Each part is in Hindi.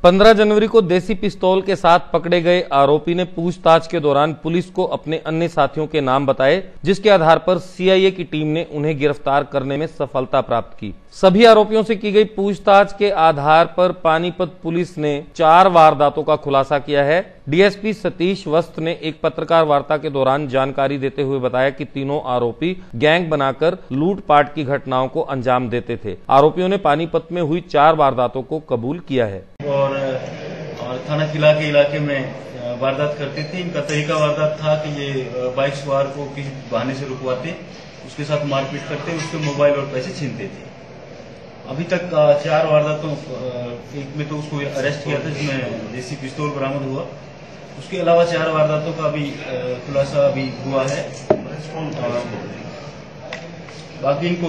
15 जनवरी को देसी पिस्तौल के साथ पकड़े गए आरोपी ने पूछताछ के दौरान पुलिस को अपने अन्य साथियों के नाम बताए, जिसके आधार पर सीआईए की टीम ने उन्हें गिरफ्तार करने में सफलता प्राप्त की। सभी आरोपियों से की गई पूछताछ के आधार पर पानीपत पुलिस ने 4 वारदातों का खुलासा किया है। डीएसपी सतीश वस्त ने एक पत्रकार वार्ता के दौरान जानकारी देते हुए बताया कि तीनों आरोपी गैंग बनाकर लूटपाट की घटनाओं को अंजाम देते थे। आरोपियों ने पानीपत में हुई 4 वारदातों को कबूल किया है और थाना किला के इलाके में वारदात करते थे। इनका तरीका वारदात था कि ये बाइक सवार को किसी बहाने से रुकवाते, उसके साथ मारपीट करते, उसके मोबाइल और पैसे छीनते थे। अभी तक 4 वारदातों, एक में तो उसको अरेस्ट किया था जिसमें देसी पिस्तौल बरामद हुआ। उसके अलावा 4 वारदातों का अभी खुलासा अभी हुआ है। बाकी इनको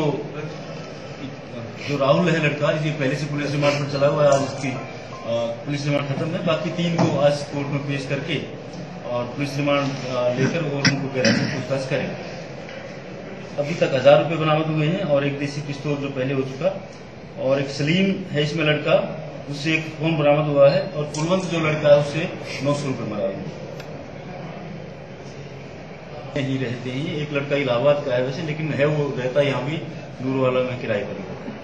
जो राहुल है लड़का, ये पहले से पुलिस रिमांड पर चला हुआ है, आज उसकी पुलिस रिमांड खत्म है। बाकी 3 को आज कोर्ट में पेश करके और पुलिस रिमांड लेकर और उनको गैर से पूछताछ करेंगे। अभी तक 1000 रुपये बरामद हुए हैं और एक देसी पिस्तौल जो पहले हो चुका, और एक सलीम है इसमें लड़का, उससे एक फोन बरामद हुआ है, और कुलवंत जो लड़का है उससे 900 रुपये बरामद हुए। ही रहते ही एक लड़का इलाहाबाद का है वैसे, लेकिन है वो रहता यहाँ भी नूरवाला में किराए पर।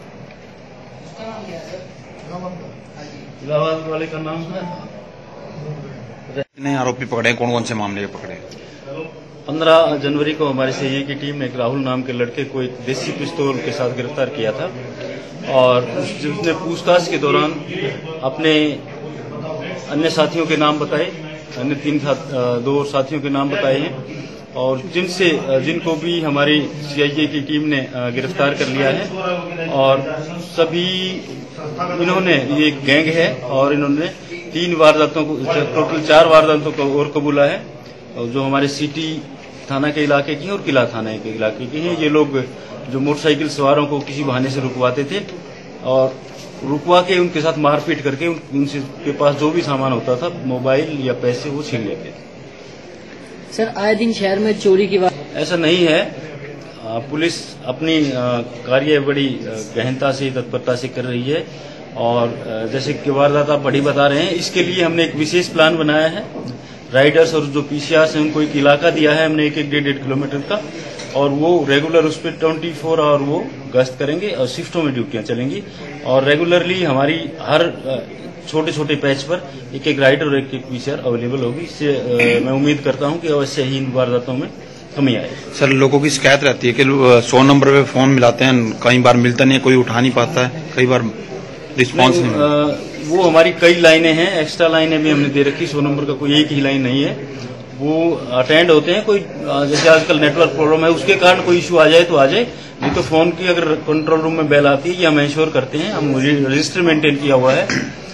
इलाहाबाद वाले का नाम है। कितने आरोपी पकड़े, कौन कौन से मामले पकड़े? 15 जनवरी को हमारी सीआईए की टीम ने एक राहुल नाम के लड़के को एक देसी पिस्तौल के साथ गिरफ्तार किया था, और उसने पूछताछ के दौरान अपने अन्य साथियों के नाम बताए, अन्य 2 साथियों के नाम बताए हैं, और जिनको भी हमारी सीआईए की टीम ने गिरफ्तार कर लिया है। और सभी इन्होंने, ये एक गैंग है और इन्होंने 3 वारदातों को, टोटल 4 वारदातों को और कबूला है, जो हमारे सिटी थाना के इलाके की और किला थाना के इलाके की हैं। ये लोग जो मोटरसाइकिल सवारों को किसी बहाने से रुकवाते थे और रुकवा के उनके साथ मारपीट करके उनसे के पास जो भी सामान होता था, मोबाइल या पैसे, वो छीन लेते थे। सर, आए दिन शहर में चोरी की बात? ऐसा नहीं है। पुलिस अपनी कार्य बड़ी गहनता से, तत्परता से कर रही है, और जैसे कि वारदात आप बड़ी बता रहे हैं, इसके लिए हमने एक विशेष प्लान बनाया है। राइडर्स और जो पीसीआर हैं उनको एक इलाका दिया है हमने, 1-1.5 किलोमीटर का, और वो रेगुलर उस पर 24 आवर वो गश्त करेंगे और शिफ्टों में ड्यूटियां चलेंगी, और रेगुलरली हमारी हर छोटे छोटे पैच पर एक राइडर और एक पीसीआर अवेलेबल होगी। इससे मैं उम्मीद करता हूं कि अवश्य ही इन वारदातों में कमी आए। सर, लोगों की शिकायत रहती है कि 100 नंबर पे फोन मिलाते हैं, कई बार मिलता नहीं है, कोई उठा नहीं पाता है, कई बार रिस्पॉन्स नहीं। वो हमारी कई लाइनें हैं, एक्स्ट्रा लाइनें भी हमने दे रखी। 100 नंबर का कोई एक ही लाइन नहीं है, वो अटेंड होते हैं। कोई जैसे आजकल नेटवर्क प्रॉब्लम है, उसके कारण कोई इश्यू आ जाए तो आ जाए, नहीं तो फोन की अगर कंट्रोल रूम में बेल आती है, ये हम इंश्योर करते हैं। हम रजिस्टर मेंटेन किया हुआ है